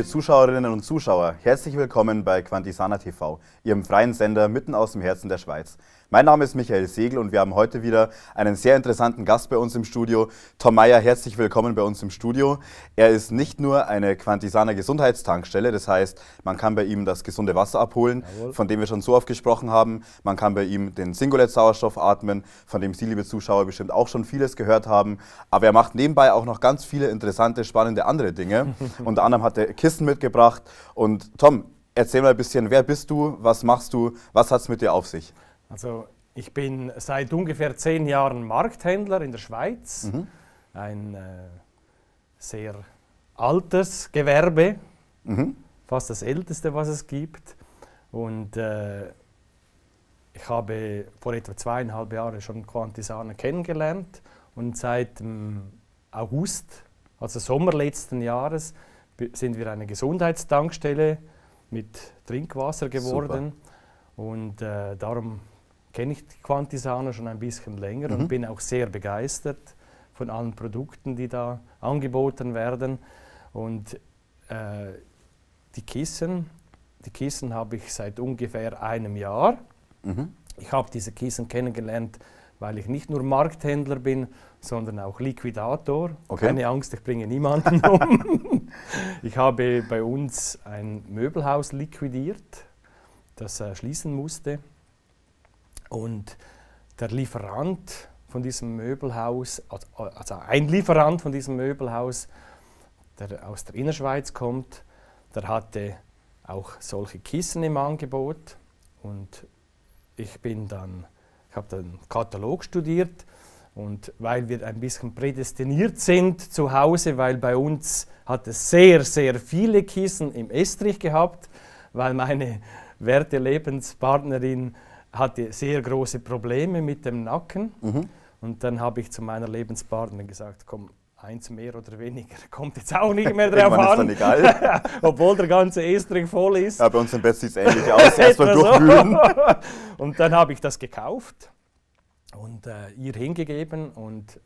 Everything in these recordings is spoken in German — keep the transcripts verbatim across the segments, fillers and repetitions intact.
Zuschauerinnen und Zuschauer, herzlich willkommen bei Quantisana T V, Ihrem freien Sender mitten aus dem Herzen der Schweiz. Mein Name ist Michael Segel und wir haben heute wieder einen sehr interessanten Gast bei uns im Studio. Tom Meyer, herzlich willkommen bei uns im Studio. Er ist nicht nur eine Quantisana Gesundheitstankstelle, das heißt, man kann bei ihm das gesunde Wasser abholen, Jawohl. Von dem wir schon so oft gesprochen haben. Man kann bei ihm den Singulate-Sauerstoff atmen, von dem Sie, liebe Zuschauer, bestimmt auch schon vieles gehört haben. Aber er macht nebenbei auch noch ganz viele interessante, spannende andere Dinge. Unter anderem hat er Kissen mitgebracht. Und Tom, erzähl mal ein bisschen, wer bist du, was machst du, was hat es mit dir auf sich? Also ich bin seit ungefähr zehn Jahren Markthändler in der Schweiz. Mhm. Ein äh, sehr altes Gewerbe, mhm. fast das älteste, was es gibt. Und äh, ich habe vor etwa zweieinhalb Jahren schon Quantisana kennengelernt. Und seit ähm, August, also Sommer letzten Jahres, sind wir eine Gesundheitstankstelle mit Trinkwasser geworden. Super. Und äh, darum kenne ich die Quantisana schon ein bisschen länger, mhm. und bin auch sehr begeistert von allen Produkten, die da angeboten werden. Und äh, die Kissen, die Kissen habe ich seit ungefähr einem Jahr. Mhm. Ich habe diese Kissen kennengelernt, weil ich nicht nur Markthändler bin, sondern auch Liquidator. Okay. Keine Angst, ich bringe niemanden um. Ich habe bei uns ein Möbelhaus liquidiert, das äh, schließen musste. Und der Lieferant von diesem Möbelhaus, also ein Lieferant von diesem Möbelhaus, der aus der Innerschweiz kommt, der hatte auch solche Kissen im Angebot. Und ich bin dann, ich habe den Katalog studiert. Und weil wir ein bisschen prädestiniert sind zu Hause, weil bei uns hat es sehr, sehr viele Kissen im Estrich gehabt, weil meine werte Lebenspartnerin hatte sehr große Probleme mit dem Nacken. Mhm. Und dann habe ich zu meiner Lebenspartnerin gesagt, komm, eins mehr oder weniger, kommt jetzt auch nicht mehr drauf an. Ist dann egal. Obwohl der ganze Estrich voll ist. Ja, bei uns im Bett sieht es ähnlich aus, erstmal durchwühlen. Und dann habe ich das gekauft und äh, ihr hingegeben und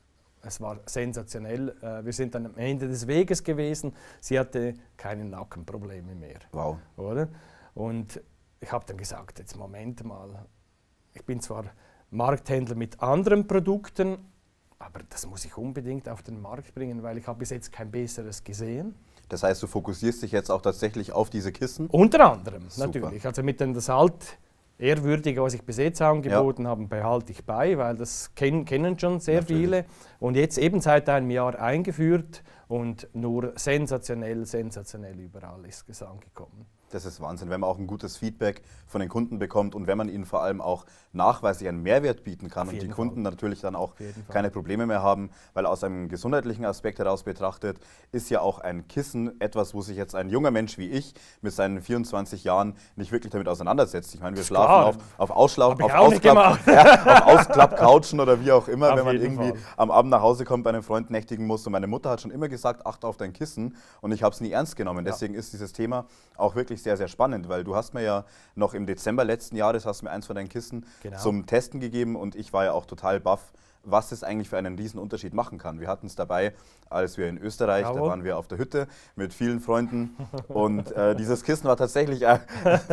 es war sensationell. Äh, wir sind dann am Ende des Weges gewesen. Sie hatte keine Nackenprobleme mehr. Wow. Oder? Und ich habe dann gesagt, jetzt Moment mal, ich bin zwar Markthändler mit anderen Produkten, aber das muss ich unbedingt auf den Markt bringen, weil ich habe bis jetzt kein besseres gesehen. Das heißt, du fokussierst dich jetzt auch tatsächlich auf diese Kissen? Unter anderem, Super. Natürlich. Also mit dem das alt Ehrwürdige, was ich bis jetzt angeboten ja. habe, behalte ich bei, weil das ken kennen schon sehr natürlich. Viele. Und jetzt eben seit einem Jahr eingeführt und nur sensationell, sensationell überall ist es angekommen. Das ist Wahnsinn, wenn man auch ein gutes Feedback von den Kunden bekommt und wenn man ihnen vor allem auch nachweislich einen Mehrwert bieten kann und die Fall. Kunden natürlich dann auch keine Probleme mehr haben, weil aus einem gesundheitlichen Aspekt heraus betrachtet ist ja auch ein Kissen etwas, wo sich jetzt ein junger Mensch wie ich mit seinen vierundzwanzig Jahren nicht wirklich damit auseinandersetzt. Ich meine, wir schlafen auf, auf, Ausschlag, auf, Ausklapp, ja, auf Ausklapp-Couchen oder wie auch immer, auf wenn man irgendwie Fall. Am Abend nach Hause kommt, bei einem Freund nächtigen muss. Und meine Mutter hat schon immer gesagt, achte auf dein Kissen und ich habe es nie ernst genommen. Ja. Deswegen ist dieses Thema auch wirklich sehr, sehr spannend, weil du hast mir ja noch im Dezember letzten Jahres hast mir eins von deinen Kissen genau. zum Testen gegeben und ich war ja auch total baff, was es eigentlich für einen riesen Unterschied machen kann. Wir hatten es dabei, als wir in Österreich, Bravo. Da waren wir auf der Hütte mit vielen Freunden und äh, dieses Kissen war tatsächlich ein,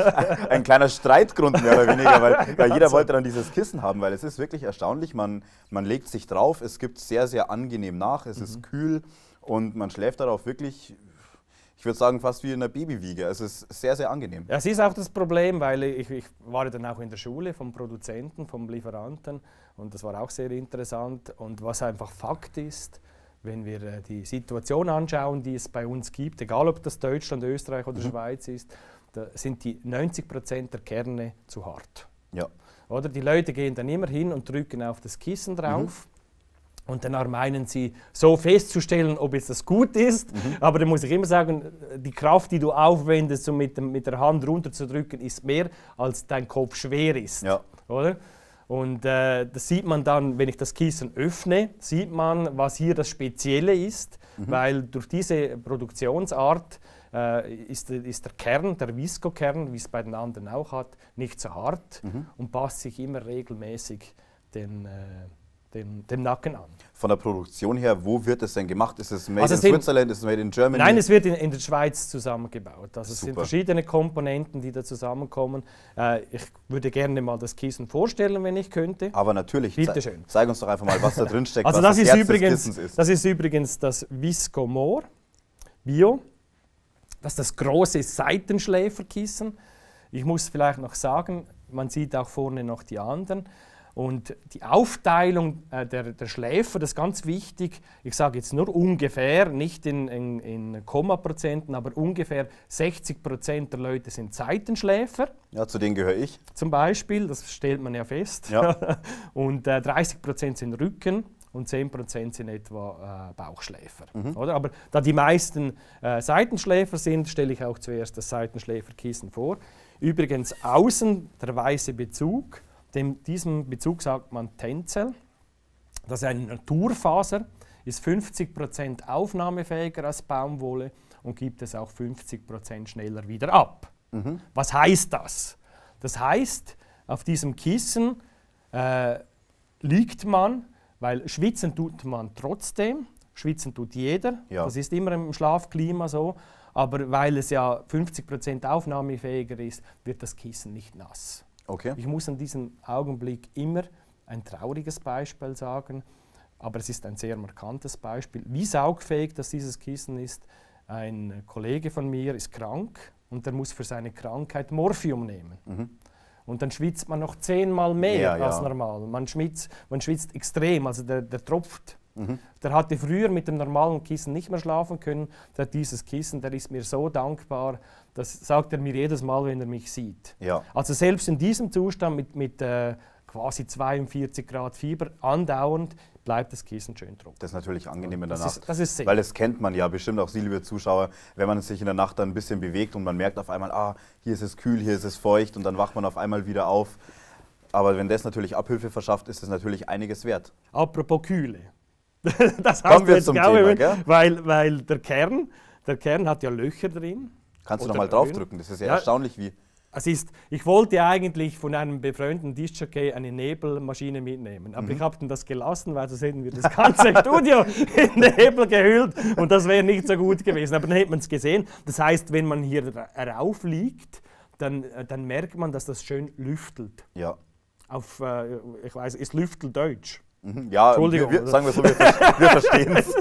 ein kleiner Streitgrund mehr oder weniger, weil, weil jeder wollte dann dieses Kissen haben, weil es ist wirklich erstaunlich, man, man legt sich drauf, es gibt sehr, sehr angenehm nach, es mhm. ist kühl und man schläft darauf wirklich, ich würde sagen, fast wie in einer Babywiege. Es ist sehr, sehr angenehm. Ja, es ist auch das Problem, weil ich, ich war dann auch in der Schule vom Produzenten, vom Lieferanten und das war auch sehr interessant. Und was einfach Fakt ist, wenn wir äh, die Situation anschauen, die es bei uns gibt, egal ob das Deutschland, Österreich oder mhm. Schweiz ist, da sind die neunzig Prozent der Kerne zu hart. Ja. Oder die Leute gehen dann immer hin und drücken auf das Kissen drauf. Mhm. Und dann meinen sie, so festzustellen, ob jetzt das gut ist. Mhm. Aber da muss ich immer sagen, die Kraft, die du aufwendest, um mit, dem, mit der Hand runterzudrücken, ist mehr, als dein Kopf schwer ist. Ja. Oder? Und äh, das sieht man dann, wenn ich das Kissen öffne, sieht man, was hier das Spezielle ist. Mhm. Weil durch diese Produktionsart äh, ist, ist der Kern, der Visco-Kern, wie es bei den anderen auch hat, nicht so hart mhm. und passt sich immer regelmäßig den, äh, dem, dem Nacken an. Von der Produktion her, wo wird es denn gemacht? Ist es made Also in sind, Switzerland, ist es made in Germany? Nein, es wird in, in der Schweiz zusammengebaut. Also es Super. sind verschiedene Komponenten, die da zusammenkommen. Äh, ich würde gerne mal das Kissen vorstellen, wenn ich könnte. Aber natürlich, bitte schön. Zeig uns doch einfach mal, was da drin steckt, also was das, das ist Herz übrigens, des Kissens ist. Das ist übrigens das Viscomor Bio. Das ist das große Seitenschläferkissen. Ich muss vielleicht noch sagen, man sieht auch vorne noch die anderen. Und die Aufteilung äh, der, der Schläfer, das ist ganz wichtig. Ich sage jetzt nur ungefähr, nicht in, in, in Kommaprozenten, aber ungefähr sechzig Prozent der Leute sind Seitenschläfer. Ja, zu denen gehöre ich. Zum Beispiel, das stellt man ja fest. Ja. Und äh, dreißig Prozent sind Rücken und zehn Prozent sind etwa äh, Bauchschläfer. Mhm. Oder? Aber da die meisten äh, Seitenschläfer sind, stelle ich auch zuerst das Seitenschläferkissen vor. Übrigens außen der weiße Bezug. Dem, diesem Bezug sagt man Tencel. Das ist eine Naturfaser, ist fünfzig Prozent aufnahmefähiger als Baumwolle und gibt es auch fünfzig Prozent schneller wieder ab. Mhm. Was heißt das? Das heißt, auf diesem Kissen äh, liegt man, weil schwitzen tut man trotzdem, schwitzen tut jeder, ja. Das ist immer im Schlafklima so, aber weil es ja fünfzig Prozent aufnahmefähiger ist, wird das Kissen nicht nass. Okay. Ich muss an diesem Augenblick immer ein trauriges Beispiel sagen, aber es ist ein sehr markantes Beispiel. Wie saugfähig das dieses Kissen ist. Ein Kollege von mir ist krank und der muss für seine Krankheit Morphium nehmen. Mhm. Und dann schwitzt man noch zehnmal mehr ja, als ja. normal. Man schwitzt, man schwitzt extrem, also der, der tropft. Mhm. Der hatte früher mit dem normalen Kissen nicht mehr schlafen können. Der hat dieses Kissen, der ist mir so dankbar, das sagt er mir jedes Mal, wenn er mich sieht. Ja. Also selbst in diesem Zustand mit, mit äh, quasi zweiundvierzig Grad Fieber andauernd, bleibt das Kissen schön trocken. Das ist natürlich angenehm in der das Nacht, ist, das ist weil das kennt man ja bestimmt auch Sie, liebe Zuschauer, wenn man sich in der Nacht dann ein bisschen bewegt und man merkt auf einmal, ah, hier ist es kühl, hier ist es feucht und dann wacht man auf einmal wieder auf. Aber wenn das natürlich Abhilfe verschafft, ist es natürlich einiges wert. Apropos Kühle. Das Kommen wir zum Thema, gell? Weil, weil der Kern, der Kern hat ja Löcher drin. Kannst du noch mal draufdrücken? Das ist ja, ja erstaunlich, wie... Es ist, ich wollte eigentlich von einem befreundeten Diskjockey eine Nebelmaschine mitnehmen, aber mhm. ich habe das gelassen, weil sonst hätten wir das ganze Studio in Nebel gehüllt und das wäre nicht so gut gewesen. Aber dann hätte man es gesehen. Das heißt, wenn man hier rauf liegt, dann, dann merkt man, dass das schön lüftelt. Ja. Auf, äh, ich weiß, ist Lüftel Deutsch? Mhm. Ja, Entschuldigung, wir, wir, sagen wir so, wir, wir verstehen es.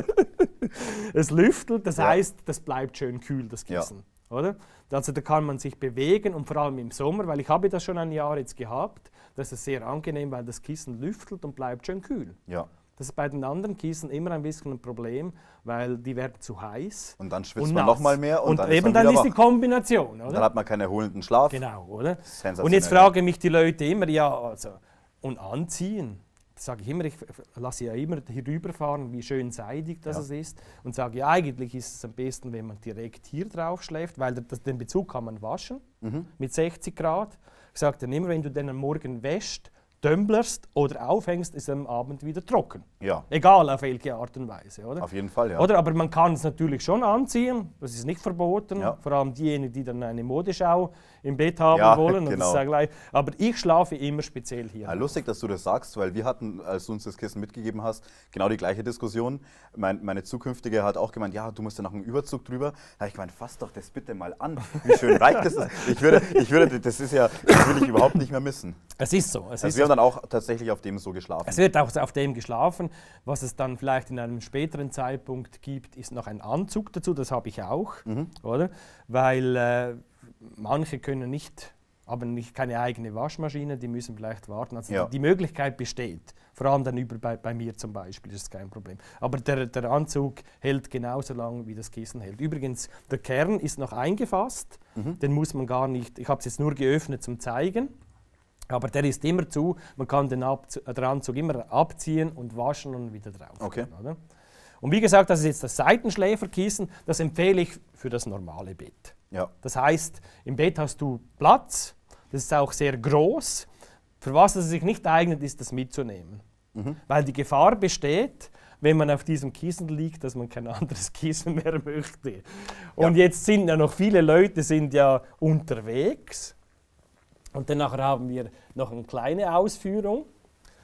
Es lüftelt, das ja. heißt, das bleibt schön kühl, das Kissen. Ja. Oder? Also da kann man sich bewegen und vor allem im Sommer, weil ich habe das schon ein Jahr jetzt gehabt, das ist sehr angenehm, weil das Kissen lüftelt und bleibt schön kühl. Ja. Das ist bei den anderen Kissen immer ein bisschen ein Problem, weil die werden zu heiß. Und dann schwitzt und man noch mal mehr und, und dann eben ist man dann ist wach. die Kombination, oder? Und dann hat man keinen erholenden Schlaf. Genau, oder? Und jetzt fragen mich die Leute immer, ja, also, und anziehen? Das sage ich immer, ich lasse ja immer hier rüberfahren, wie schön seidig das ja. ist. Und sage, ja, eigentlich ist es am besten, wenn man direkt hier drauf schläft, weil das, den Bezug kann man waschen mhm. mit sechzig Grad. Ich sage dann immer, wenn du den am Morgen wäschst, dömblerst oder aufhängst, ist er am Abend wieder trocken. Ja. Egal auf welche Art und Weise, oder? Auf jeden Fall, ja. Oder? Aber man kann es natürlich schon anziehen, das ist nicht verboten. Ja. Vor allem diejenigen, die dann eine Modeschau im Bett haben ja, wollen. Genau. Und das ist ja gleich. Aber ich schlafe immer speziell hier. Ja, lustig, dass du das sagst, weil wir hatten, als du uns das Kissen mitgegeben hast, genau die gleiche Diskussion. Mein, meine zukünftige hat auch gemeint, ja, du musst ja noch einen Überzug drüber. Da habe ich gemeint, fass doch das bitte mal an, wie schön weich das ist. Ich würde, ich würde, das ist ja, das will ich überhaupt nicht mehr missen. Es ist so. Es also ist wir so. haben dann auch tatsächlich auf dem so geschlafen. Es wird auch auf dem geschlafen. Was es dann vielleicht in einem späteren Zeitpunkt gibt, ist noch ein Anzug dazu. Das habe ich auch, mhm. oder? Weil äh, manche können nicht, haben nicht keine eigene Waschmaschine, die müssen vielleicht warten. Also ja. die Möglichkeit besteht. Vor allem dann über bei, bei mir zum Beispiel, das ist kein Problem. Aber der, der Anzug hält genauso lang, wie das Kissen hält. Übrigens, der Kern ist noch eingefasst. Mhm. Den muss man gar nicht, ich habe es jetzt nur geöffnet zum Zeigen. Aber der ist immer zu, man kann den, Abzug, den Anzug immer abziehen und waschen und wieder drauf. Okay. Oder? Und wie gesagt, das ist jetzt das Seitenschläferkissen, das empfehle ich für das normale Bett. Ja. Das heißt, im Bett hast du Platz, das ist auch sehr groß. Für was es sich nicht eignet, ist das mitzunehmen. Mhm. Weil die Gefahr besteht, wenn man auf diesem Kissen liegt, dass man kein anderes Kissen mehr möchte. Und ja. jetzt sind ja noch viele Leute sind ja unterwegs. Und dann nachher haben wir noch eine kleine Ausführung.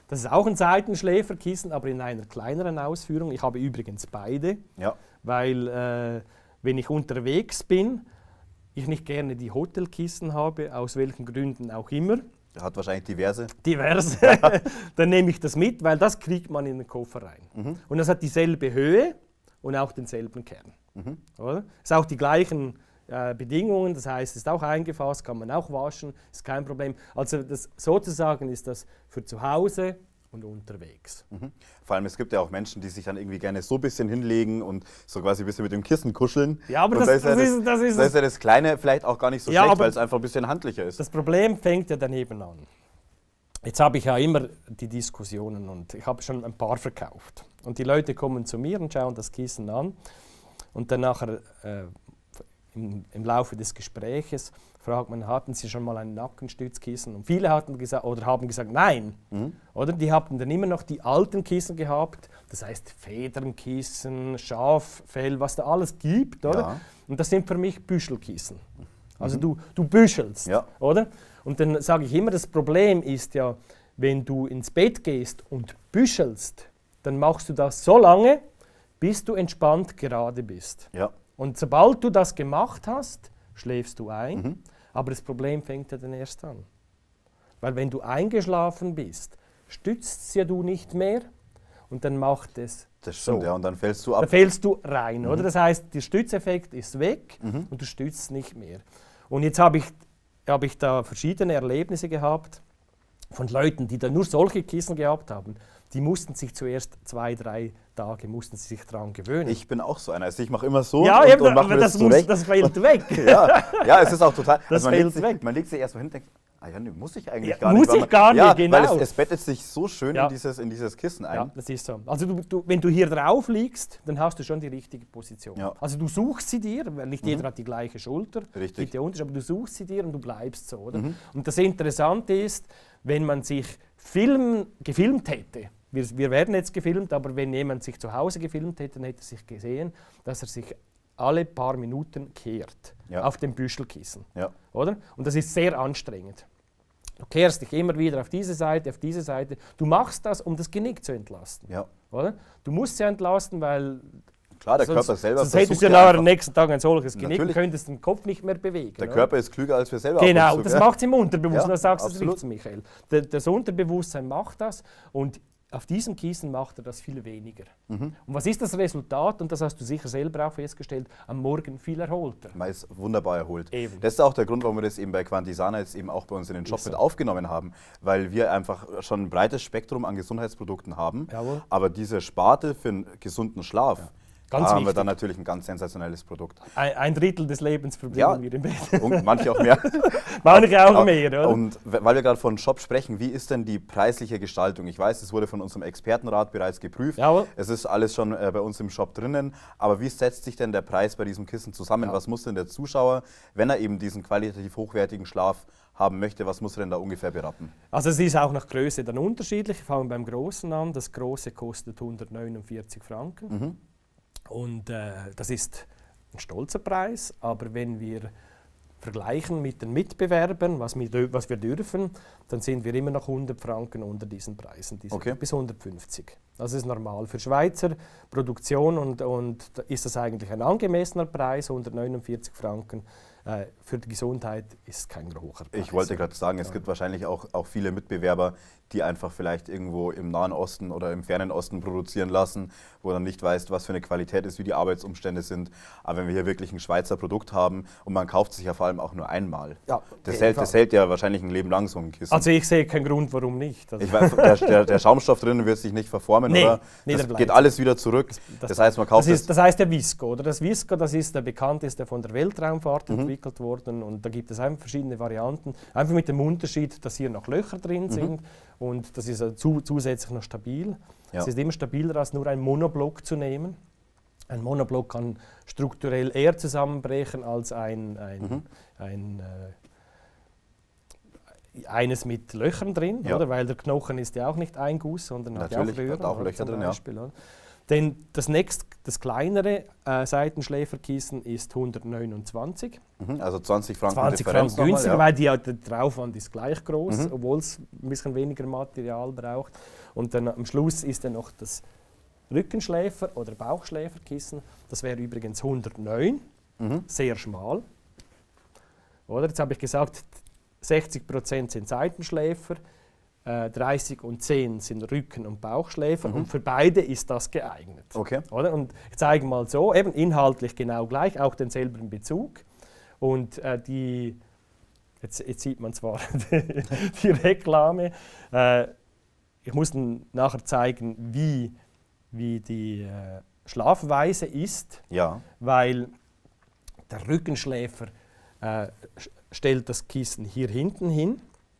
Das ist auch ein Seitenschläferkissen, aber in einer kleineren Ausführung. Ich habe übrigens beide, ja. weil äh, wenn ich unterwegs bin, ich nicht gerne die Hotelkissen habe, aus welchen Gründen auch immer. Hat wahrscheinlich diverse. Diverse. Dann nehme ich das mit, weil das kriegt man in den Koffer rein. Mhm. Und das hat dieselbe Höhe und auch denselben Kern. Mhm. Oder? Ist auch die gleichen äh, Bedingungen, das heißt, es ist auch eingefasst, kann man auch waschen, ist kein Problem. Also das, sozusagen ist das für zu Hause und unterwegs. Mhm. Vor allem, es gibt ja auch Menschen, die sich dann irgendwie gerne so ein bisschen hinlegen und so quasi ein bisschen mit dem Kissen kuscheln. Ja, aber das, das, da ist, das, ja das, ist, das, ist, da ist ja das Kleine vielleicht auch gar nicht so ja, schlecht, weil es einfach ein bisschen handlicher ist. Das Problem fängt ja daneben an. Jetzt habe ich ja immer die Diskussionen und ich habe schon ein paar verkauft. Und die Leute kommen zu mir und schauen das Kissen an und dann nachher äh, im, im Laufe des Gespräches fragt man, hatten Sie schon mal ein Nackenstützkissen? Und viele hatten gesagt, oder haben gesagt, nein. Mhm. Oder die hatten dann immer noch die alten Kissen gehabt, das heißt Federnkissen, Schaffell, was da alles gibt. Oder? Ja. Und das sind für mich Büschelkissen. Also mhm. du, du büschelst, ja. oder? Und dann sage ich immer, das Problem ist ja, wenn du ins Bett gehst und büschelst, dann machst du das so lange, bis du entspannt gerade bist. Ja. Und sobald du das gemacht hast, schläfst du ein. Mhm. Aber das Problem fängt ja dann erst an. Weil wenn du eingeschlafen bist, stützt ja du nicht mehr und dann macht es Das stimmt, so. Ja, und dann fällst du ab. Dann fällst du rein, mhm. oder? Das heißt, der Stützeffekt ist weg mhm. und du stützt nicht mehr. Und jetzt habe ich, hab ich da verschiedene Erlebnisse gehabt von Leuten, die da nur solche Kissen gehabt haben. Die mussten sich zuerst zwei, drei Tage mussten sie sich daran gewöhnen. Ich bin auch so einer. Also ich mache immer so ja, und, eben, und mache mir das, das muss, zurecht. das fällt weg. ja, ja, es ist auch total. Das also man, fällt legt sich, weg. man legt sich erstmal hin und denkt, ah ja, nee, muss ich eigentlich ja, gar muss nicht. Muss ich gar nicht, ja, genau. Weil es, es bettet sich so schön ja. in, dieses, in dieses Kissen ein. Ja, das ist so. Also du, du, wenn du hier drauf liegst, dann hast du schon die richtige Position. Ja. Also du suchst sie dir, weil nicht mhm. jeder hat die gleiche Schulter. Richtig. Der Unterschied, aber du suchst sie dir und du bleibst so, oder? Mhm. Und das Interessante ist, wenn man sich Film, gefilmt hätte, wir, wir werden jetzt gefilmt, aber wenn jemand sich zu Hause gefilmt hätte, dann hätte er sich gesehen, dass er sich alle paar Minuten kehrt ja. auf dem Büschelkissen. Ja. Oder? Und das ist sehr anstrengend. Du kehrst dich immer wieder auf diese Seite, auf diese Seite. Du machst das, um das Genick zu entlasten. Ja. Oder? Du musst ja entlasten, weil Klar, der sonst, Körper selber sonst hättest du ja am nächsten Tag ein solches Genick und könntest den Kopf nicht mehr bewegen. Der oder? Körper ist klüger als wir selber. Genau, das macht es im Unterbewusstsein. Ja, du sagst es absolut. richtig, Michael. Der, das Unterbewusstsein macht das und auf diesem Kissen macht er das viel weniger. Mhm. Und was ist das Resultat? Und das hast du sicher selber auch festgestellt, am Morgen viel erholter. Man ist wunderbar erholt. Eben. Das ist auch der Grund, warum wir das eben bei Quantisana jetzt eben auch bei uns in den Shop so. mit aufgenommen haben, weil wir einfach schon ein breites Spektrum an Gesundheitsprodukten haben. Jawohl. Aber diese Sparte für einen gesunden Schlaf, ja. da Ganz haben wichtig. wir dann natürlich ein ganz sensationelles Produkt. Ein, ein Drittel des Lebens verbringen ja, wir im Bett. Und manche auch mehr. Manche auch mehr, oder? Und weil wir gerade von Shop sprechen, wie ist denn die preisliche Gestaltung? Ich weiß, es wurde von unserem Expertenrat bereits geprüft. Jawohl. Es ist alles schon äh, bei uns im Shop drinnen. Aber wie setzt sich denn der Preis bei diesem Kissen zusammen? Ja. Was muss denn der Zuschauer, wenn er eben diesen qualitativ hochwertigen Schlaf haben möchte, was muss er denn da ungefähr berappen? Also es ist auch nach Größe dann unterschiedlich. Wir fangen beim Großen an. Das Große kostet hundertneunundvierzig Franken. Mhm. Und äh, das ist ein stolzer Preis, aber wenn wir vergleichen mit den Mitbewerbern, was wir, was wir dürfen, dann sind wir immer noch hundert Franken unter diesen Preisen, diese okay. bis hundertfünfzig. Das ist normal. Für Schweizer Produktion und, und ist das eigentlich ein angemessener Preis, hundertneunundvierzig Franken. Äh, für die Gesundheit ist kein hoher Preis. Ich wollte gerade sagen, es ja. gibt wahrscheinlich auch, auch viele Mitbewerber, die einfach vielleicht irgendwo im Nahen Osten oder im Fernen Osten produzieren lassen, wo dann nicht weißt, was für eine Qualität ist, wie die Arbeitsumstände sind. Aber wenn wir hier wirklich ein Schweizer Produkt haben und man kauft sich ja vor allem auch nur einmal, ja, das, hält, das hält ja wahrscheinlich ein Leben lang so ein Kissen. Also ich sehe keinen Grund, warum nicht. Also ich weiß, der, der, der Schaumstoff drinnen wird sich nicht verformen, nee, oder? Nee, das geht alles wieder zurück. Das, das, das heißt, man kauft das, ist, das heißt der Visco, oder? Das Visco, das ist der bekannteste von der Weltraumfahrt mhm. entwickelt worden und da gibt es einfach verschiedene Varianten. Einfach mit dem Unterschied, dass hier noch Löcher drin mhm. sind und das ist zu, zusätzlich noch stabil. Ja. Es ist immer stabiler als nur ein Monoblock zu nehmen. Ein Monoblock kann strukturell eher zusammenbrechen als ein, ein, mhm. ein äh, eines mit Löchern drin, ja. oder? Weil der Knochen ist ja auch nicht ein Guss, sondern Natürlich, hat ja auch Röhren, hat auch Löcher drin, Beispiel, ja. Denn das nächst, das kleinere äh, Seitenschläferkissen ist hundertneunundzwanzig. Mhm, also zwanzig Franken zwanzig Differenz Franken günstiger, nochmal, ja. weil die, der Aufwand ist gleich groß, mhm. obwohl es ein bisschen weniger Material braucht. Und dann am Schluss ist dann noch das Rückenschläfer- oder Bauchschläferkissen. Das wäre übrigens hundertneun, mhm. sehr schmal. Oder? Jetzt habe ich gesagt, sechzig Prozent sind Seitenschläfer, äh, dreißig und zehn sind Rücken- und Bauchschläfer. Mhm. Und für beide ist das geeignet. Okay. Oder? Und ich zeige mal so, eben inhaltlich genau gleich, auch denselben Bezug. Und äh, die, jetzt, jetzt sieht man zwar die, die Reklame, äh, ich muss dann nachher zeigen, wie, wie die äh, Schlafweise ist, ja. weil der Rückenschläfer äh, stellt das Kissen hier hinten hin,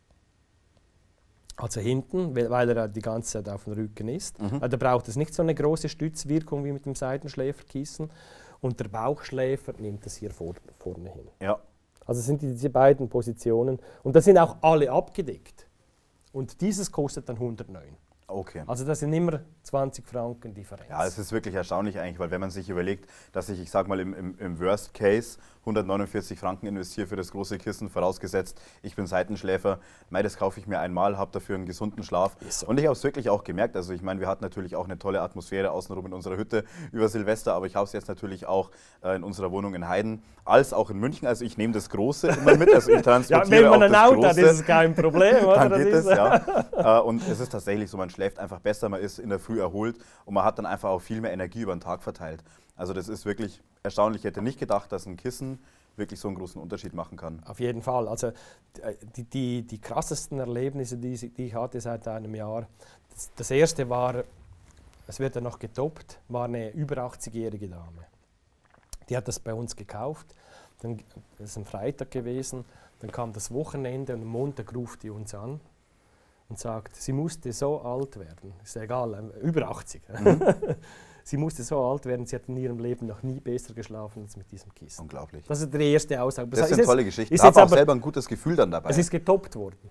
also hinten, weil er die ganze Zeit auf dem Rücken ist. Mhm. Da braucht es nicht so eine große Stützwirkung wie mit dem Seitenschläferkissen. Und der Bauchschläfer nimmt das hier vor, vorne hin. Ja. Also sind die, diese beiden Positionen. Und da sind auch alle abgedeckt. Und dieses kostet dann hundertneun. Okay. Also das sind immer zwanzig Franken Differenz. Ja, es ist wirklich erstaunlich eigentlich, weil wenn man sich überlegt, dass ich, ich sag mal, im, im, im Worst Case hundertneunundvierzig Franken investiere für das große Kissen, vorausgesetzt, ich bin Seitenschläfer, mei, das kaufe ich mir einmal, habe dafür einen gesunden Schlaf. So. Und ich habe es wirklich auch gemerkt, also ich meine, wir hatten natürlich auch eine tolle Atmosphäre außenrum in unserer Hütte über Silvester, aber ich habe es jetzt natürlich auch äh, in unserer Wohnung in Heiden, als auch in München, also ich nehme das Große immer mit, also ich transportiere ja, wenn man auch ein Auto das hat, ist es kein Problem, oder? Dann geht es, ja. Und es ist tatsächlich so, man schläft einfach besser, man ist in der Früh erholt und man hat dann einfach auch viel mehr Energie über den Tag verteilt. Also das ist wirklich erstaunlich. Ich hätte nicht gedacht, dass ein Kissen wirklich so einen großen Unterschied machen kann. Auf jeden Fall. Also die, die, die krassesten Erlebnisse, die, die ich hatte seit einem Jahr, das, das erste war, es wird ja noch getoppt, war eine über achtzigjährige Dame. Die hat das bei uns gekauft. Dann, das ist ein Freitag gewesen. Dann kam das Wochenende und am Montag ruft die uns an und sagt, sie musste so alt werden. Ist ja egal, über achtzig. Mhm. Sie musste so alt werden, sie hat in ihrem Leben noch nie besser geschlafen als mit diesem Kissen. Unglaublich. Das ist die erste Aussage. Das, das ist eine tolle Geschichte. Ich habe auch selber ein gutes Gefühl dann dabei. Es ist getoppt worden.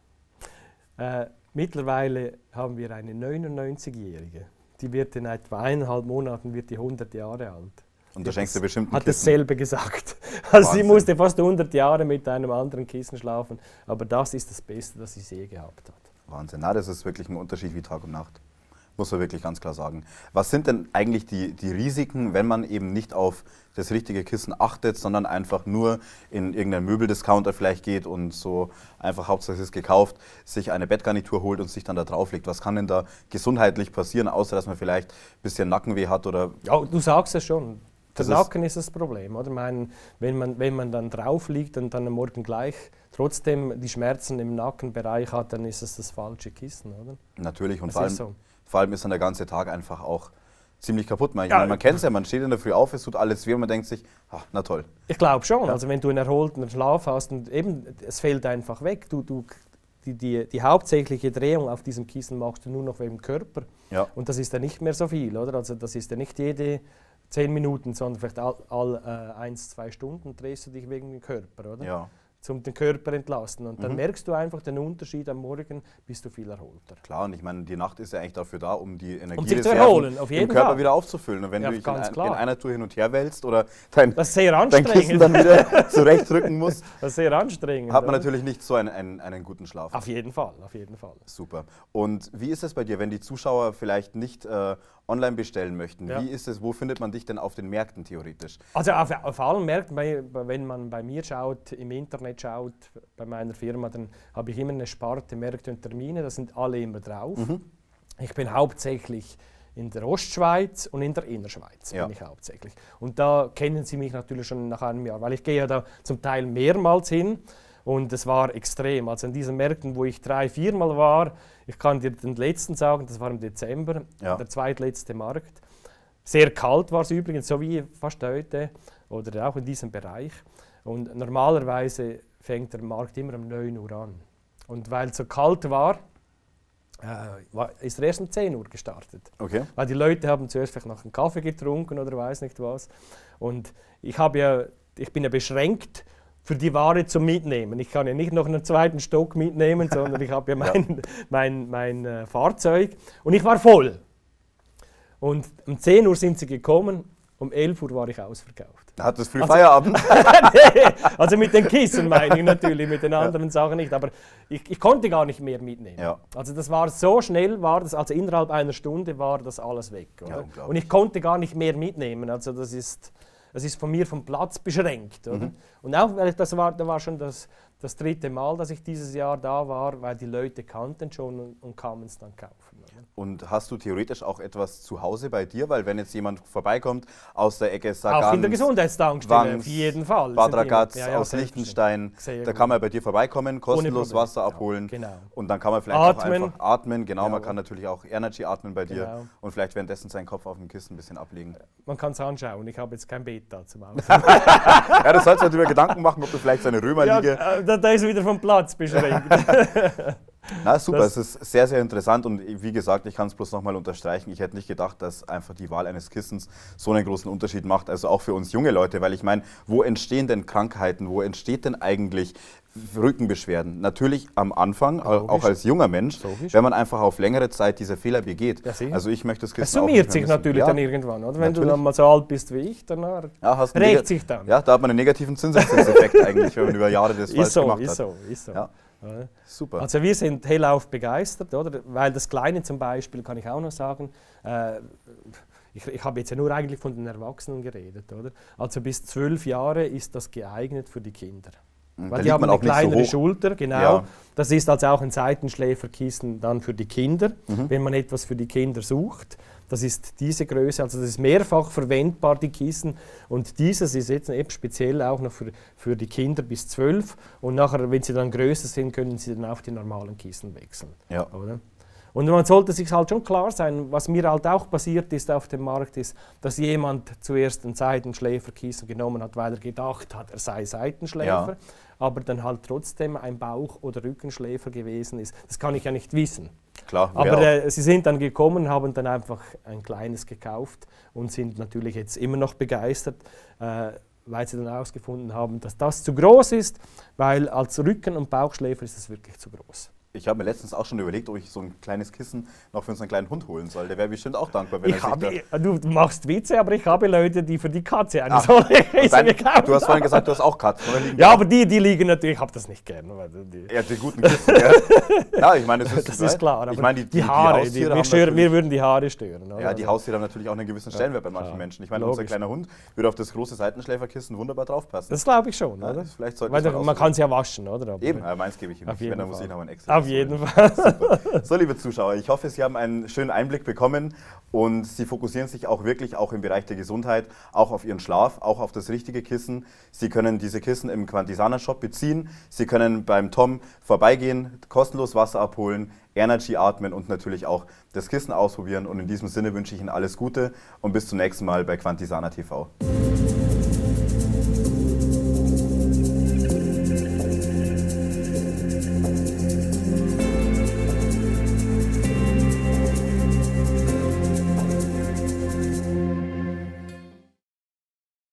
Äh, mittlerweile haben wir eine neunundneunzigjährige. Die wird in etwa eineinhalb Monaten wird die hundert Jahre alt. Und da schenkst du bestimmt ein Hat Kissen. dasselbe gesagt. Also sie musste fast hundert Jahre mit einem anderen Kissen schlafen, aber das ist das Beste, das sie je gehabt hat. Wahnsinn. Na, das ist wirklich ein Unterschied wie Tag und Nacht. Muss man wirklich ganz klar sagen. Was sind denn eigentlich die, die Risiken, wenn man eben nicht auf das richtige Kissen achtet, sondern einfach nur in irgendeinen Möbeldiscounter vielleicht geht und so einfach, Hauptsache es ist gekauft, sich eine Bettgarnitur holt und sich dann da drauf legt? Was kann denn da gesundheitlich passieren, außer dass man vielleicht ein bisschen Nackenweh hat? Oder ja, du sagst es schon. Der das Nacken ist das Problem. Oder? Mein, wenn, man, wenn man dann drauf liegt und dann am Morgen gleich trotzdem die Schmerzen im Nackenbereich hat, dann ist es das falsche Kissen. Oder? Natürlich. Und das vor allem, so. vor allem ist dann der ganze Tag einfach auch ziemlich kaputt. Man, ja, man kennt es ja, man steht in der Früh auf, es tut alles weh und man denkt sich, ach, na toll. Ich glaube schon. Ja. Also wenn du einen erholten Schlaf hast und eben, es fällt einfach weg. Du, du, die, die, die hauptsächliche Drehung auf diesem Kissen machst du nur noch wegen dem Körper. Ja. Und das ist ja nicht mehr so viel, oder? Also das ist ja nicht jede zehn Minuten, sondern vielleicht all, all äh, eins, zwei Stunden drehst du dich wegen dem Körper, oder? Ja. Zum den Körper entlasten. Und dann mhm. merkst du einfach den Unterschied am Morgen, bist du viel erholter. Klar, und ich meine, die Nacht ist ja eigentlich dafür da, um die Energie um sich zu erholen, auf jeden im Körper Fall. wieder aufzufüllen. Und wenn ja, du dich in, ein, klar. in einer Tour hin und her wälzt oder dein, das ist sehr dein Kissen dann wieder zurechtrücken musst, das ist sehr anstrengend, hat man oder? natürlich nicht so einen, einen, einen guten Schlaf. Auf jeden Fall, auf jeden Fall. Super. Und wie ist es bei dir, wenn die Zuschauer vielleicht nicht äh, online bestellen möchten? Ja. Wie ist es, wo findet man dich denn auf den Märkten theoretisch? Also auf, auf allen Märkten, bei, wenn man bei mir schaut, im Internet schaut, bei meiner Firma, dann habe ich immer eine Sparte Märkte und Termine, da sind alle immer drauf. Mhm. Ich bin hauptsächlich in der Ostschweiz und in der Innerschweiz, ja. bin ich hauptsächlich. Und da kennen Sie mich natürlich schon nach einem Jahr, weil ich gehe ja da zum Teil mehrmals hin und es war extrem. Also an diesen Märkten, wo ich drei, viermal war, ich kann dir den letzten sagen, das war im Dezember, ja. der zweitletzte Markt. Sehr kalt war es übrigens, so wie fast heute oder auch in diesem Bereich. Und normalerweise fängt der Markt immer um neun Uhr an. Und weil es so kalt war, äh, war, ist er erst um zehn Uhr gestartet. Okay. Weil die Leute haben zuerst vielleicht noch einen Kaffee getrunken oder weiß nicht was. Und ich, ja, ich bin ja beschränkt für die Ware zum Mitnehmen. Ich kann ja nicht noch einen zweiten Stock mitnehmen, sondern ich habe ja mein, ja. mein, mein, mein äh, Fahrzeug. Und ich war voll. Und um zehn Uhr sind sie gekommen, um elf Uhr war ich ausverkauft. Hat das früh also, Feierabend? Nee, also mit den Kissen meine ich natürlich, mit den anderen ja. Sachen nicht. Aber ich, ich konnte gar nicht mehr mitnehmen. Ja. Also das war so schnell, war das, also innerhalb einer Stunde war das alles weg. Oder? Ja, und ich konnte gar nicht mehr mitnehmen. Also das ist, das ist von mir vom Platz beschränkt. Oder? Mhm. Und auch, weil das war, da war schon das, das dritte Mal, dass ich dieses Jahr da war, weil die Leute kannten schon und, und kamen es dann kaufen. Oder? Und hast du theoretisch auch etwas zu Hause bei dir? Weil wenn jetzt jemand vorbeikommt aus der Ecke Sargans, auch in der Gesundheitstankstelle, auf jeden Fall. Bad Ragaz, ja, ja, aus Liechtenstein, da kann man bei dir vorbeikommen, kostenlos Wasser abholen. Genau. Und dann kann man vielleicht atmen. auch einfach atmen. Genau, ja. Man kann natürlich auch Energy atmen bei dir genau. Und vielleicht währenddessen seinen Kopf auf dem Kissen ein bisschen ablegen. Man kann es anschauen, ich habe jetzt kein Bett da zum Hause. Ja, du sollst dir darüber Gedanken machen, ob du vielleicht so eine Römerliege... Ja, da, da ist wieder vom Platz beschränkt. Na super, das es ist sehr, sehr interessant und wie gesagt, ich kann es bloß nochmal unterstreichen, ich hätte nicht gedacht, dass einfach die Wahl eines Kissens so einen großen Unterschied macht, also auch für uns junge Leute, weil ich meine, wo entstehen denn Krankheiten, wo entsteht denn eigentlich Rückenbeschwerden? Natürlich am Anfang, Logisch. auch als junger Mensch, Logisch. wenn man einfach auf längere Zeit diese Fehler begeht. Ja, also ich möchte das Kissen Es summiert sich natürlich ja. dann irgendwann, oder? Wenn natürlich. du dann mal so alt bist wie ich, dann ja, rächt sich dann. Ja, da hat man einen negativen Zinseszinseffekt eigentlich, wenn man über Jahre das falsch so, gemacht ist hat. So, ist so. Ja. Super. Also wir sind hellauf begeistert, oder? Weil das Kleine zum Beispiel, kann ich auch noch sagen, äh, ich, ich habe jetzt ja nur eigentlich von den Erwachsenen geredet, oder? Also bis zwölf Jahre ist das geeignet für die Kinder. Da Weil die haben eine kleinere so Schulter, genau. Ja. Das ist also auch ein Seitenschläferkissen dann für die Kinder, mhm. wenn man etwas für die Kinder sucht. Das ist diese Größe, also das ist mehrfach verwendbar, die Kissen. Und dieses ist jetzt eben speziell auch noch für, für die Kinder bis zwölf. Und nachher, wenn sie dann größer sind, können sie dann auf die normalen Kissen wechseln. Ja. Oder? Und man sollte sich halt schon klar sein, was mir halt auch passiert ist auf dem Markt, ist, dass jemand zuerst ein Seitenschläferkissen genommen hat, weil er gedacht hat, er sei Seitenschläfer, ja. aber dann halt trotzdem ein Bauch- oder Rückenschläfer gewesen ist. Das kann ich ja nicht wissen. Klar, aber äh, sie sind dann gekommen, haben dann einfach ein kleines gekauft und sind natürlich jetzt immer noch begeistert, äh, weil sie dann herausgefunden haben, dass das zu groß ist, weil als Rücken- und Bauchschläfer ist es wirklich zu groß. Ich habe mir letztens auch schon überlegt, ob ich so ein kleines Kissen noch für unseren kleinen Hund holen soll. Der wäre bestimmt auch dankbar, wenn ich er sich habe, da Du machst Witze, aber ich habe Leute, die für die Katze eine solche Kissen gekauft. Du hast vorhin gesagt, du hast auch Katzen. Ja, aber die, die liegen natürlich, ich habe das nicht gern. Die ja, die guten Kissen, ja. Ja, ich meine, das ist, das ist klar. Aber ich meine, die, die Haare, die, die die, stören, mir würden die Haare stören. Oder? Ja, die Haustiere haben natürlich auch einen gewissen Stellenwert bei manchen ja, Menschen. Ich meine, logisch. Unser kleiner Hund würde auf das große Seitenschläferkissen wunderbar draufpassen. Das glaube ich schon, ja, oder? Vielleicht sollte Weil da, man kann es ja waschen, oder? Aber eben, aber meins gebe ich ihm nicht, wenn, dann muss ich noch ein extra. Auf jeden Fall. Super. So, liebe Zuschauer, ich hoffe, Sie haben einen schönen Einblick bekommen und Sie fokussieren sich auch wirklich auch im Bereich der Gesundheit, auch auf Ihren Schlaf, auch auf das richtige Kissen. Sie können diese Kissen im Quantisana Shop beziehen. Sie können beim Tom vorbeigehen, kostenlos Wasser abholen, Energy atmen und natürlich auch das Kissen ausprobieren. Und in diesem Sinne wünsche ich Ihnen alles Gute und bis zum nächsten Mal bei Quantisana T V.